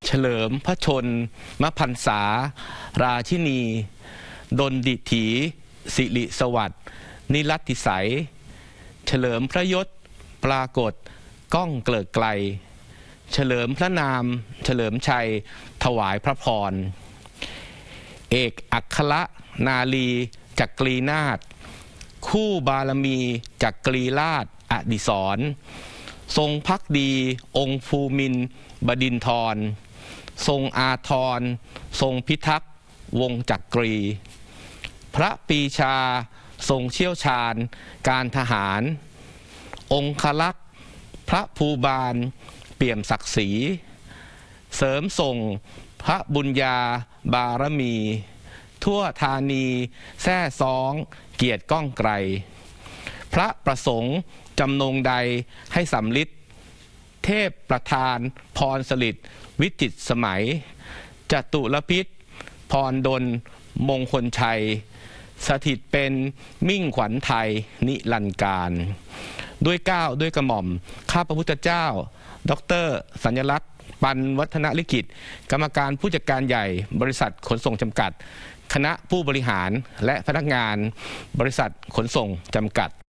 เฉลิมพระชนมพรรษาราชินีดลดิถีสิริสวัสดิ์นิรัตติสัยเฉลิมพระยศปรากฏก้องเกลิกไกลเฉลิมพระนามเฉลิมชัยถวายพระพรเอกอัครนาลีจักรีนาถคู่บารมีจักรีราชอดิศรทรงภักดีองค์ภูมินทร์บดินทรทรงอาทรทรงพิทักษ์วงจักรีพระปรีชาทรงเชี่ยวชาญการทหารองคลักษ์พระภูบาลเปี่ยมศักดิ์ศรีเสริมส่งพระบุญญาบารมีทั่วธานีแท้ซ้องเกียรติก้องไกรพระประสงค์จำนงใดให้สำลิดเทพประธานพรสฤษดิ์วิจิตรสมัยจตุรพิษพรดลมงคลชัยสถิตเป็นมิ่งขวัญไทยนิรันดร์การด้วยเกล้าด้วยกระหม่อมข้าพระพุทธเจ้าดร.สัญลักษณ์ปันวัฒนลิขิตกรรมการผู้จัดการใหญ่บริษัทขนส่งจำกัดคณะผู้บริหารและพนักงานบริษัทขนส่งจำกัด